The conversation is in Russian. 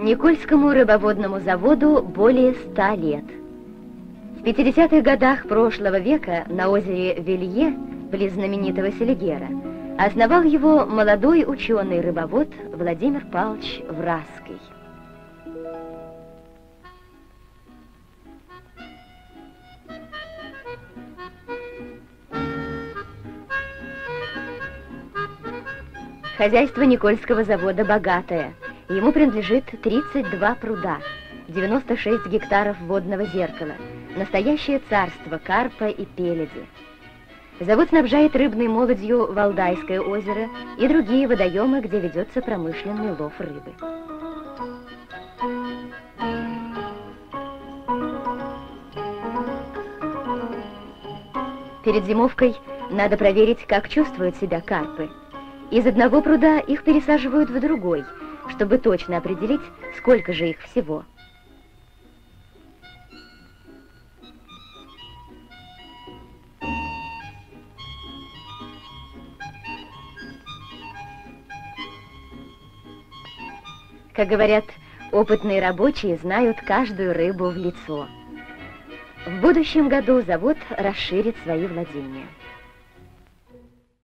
Никольскому рыбоводному заводу более 100 лет. В 50-х годах прошлого века на озере Велье, близ знаменитого Селигера, основал его молодой ученый-рыбовод Владимир Павлович Вразский. Хозяйство Никольского завода богатое. Ему принадлежит 32 пруда, 96 гектаров водного зеркала, настоящее царство карпа и пеледи. Завод снабжает рыбной молодью Валдайское озеро и другие водоемы, где ведется промышленный лов рыбы. Перед зимовкой надо проверить, как чувствуют себя карпы. Из одного пруда их пересаживают в другой, чтобы точно определить, сколько же их всего. Как говорят, опытные рабочие знают каждую рыбу в лицо. В будущем году завод расширит свои владения.